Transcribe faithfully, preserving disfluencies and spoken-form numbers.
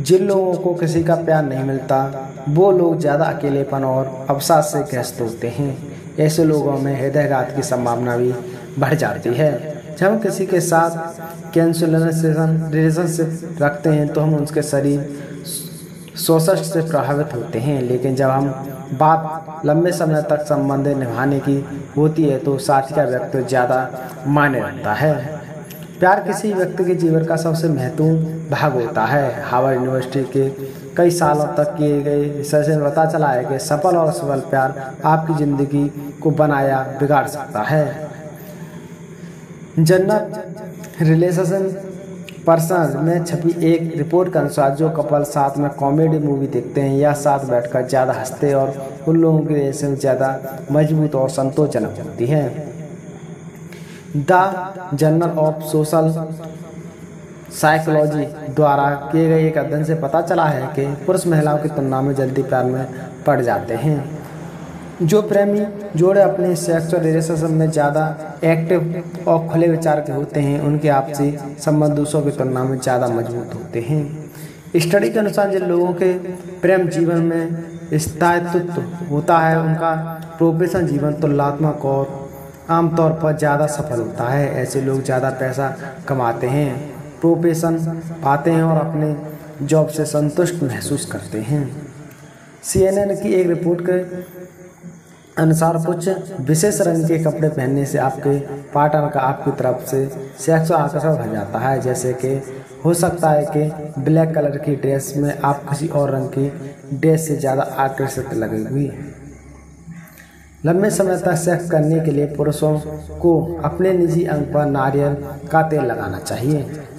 जिन लोगों को किसी का प्यार नहीं मिलता वो लोग ज़्यादा अकेलेपन और अवसाद से ग्रस्त होते हैं। ऐसे लोगों में हृदयघात की संभावना भी बढ़ जाती है। जब हम किसी के साथ कैंसुलेशन रिलेशनशिप रखते हैं तो हम उसके शरीर शोषण से प्रभावित होते हैं, लेकिन जब हम बात लंबे समय तक संबंध निभाने की होती है तो साथी का व्यक्तित्व ज़्यादा मायने रखता है। प्यार किसी व्यक्ति के जीवन का सबसे महत्वपूर्ण भाग होता है। हार्वर्ड यूनिवर्सिटी के कई सालों तक किए गए रिसर्च में पता चला है कि सफल और असफल प्यार आपकी ज़िंदगी को बनाया बिगाड़ सकता है। जन्नत रिलेशनशिप पर्सन में छपी एक रिपोर्ट के अनुसार जो कपल साथ में कॉमेडी मूवी देखते हैं या साथ बैठकर ज़्यादा हंसते हैं और उन लोगों की रिलेशन ज़्यादा मजबूत और संतोषजनक होती है। The Journal of Social Psychology द्वारा किए गए एक अध्ययन से पता चला है कि पुरुष महिलाओं की तुलना में जल्दी प्यार में पड़ जाते हैं। जो प्रेमी जोड़े अपने सेक्सुअल रिलेशनशिप में ज़्यादा एक्टिव और खुले विचार के होते हैं उनके आपसी संबंध दूसरों की तुलना में ज़्यादा मजबूत होते हैं। स्टडी के अनुसार जिन लोगों के प्रेम जीवन में स्थायित्व होता है उनका प्रोफेशनल जीवन तुलनात्मक और आमतौर पर ज़्यादा सफल होता है। ऐसे लोग ज़्यादा पैसा कमाते हैं, प्रोफेशन पाते हैं और अपने जॉब से संतुष्ट महसूस करते हैं। सी एन एन की एक रिपोर्ट के अनुसार कुछ विशेष रंग के कपड़े पहनने से आपके पार्टनर का आपकी तरफ से सेक्सुअल आकर्षण बढ़ जाता है। जैसे कि हो सकता है कि ब्लैक कलर की ड्रेस में आप किसी और रंग की ड्रेस से ज़्यादा आकर्षित लगेगी। लंबे समय तक सेक्स करने के लिए पुरुषों को अपने निजी अंग पर नारियल का तेल लगाना चाहिए।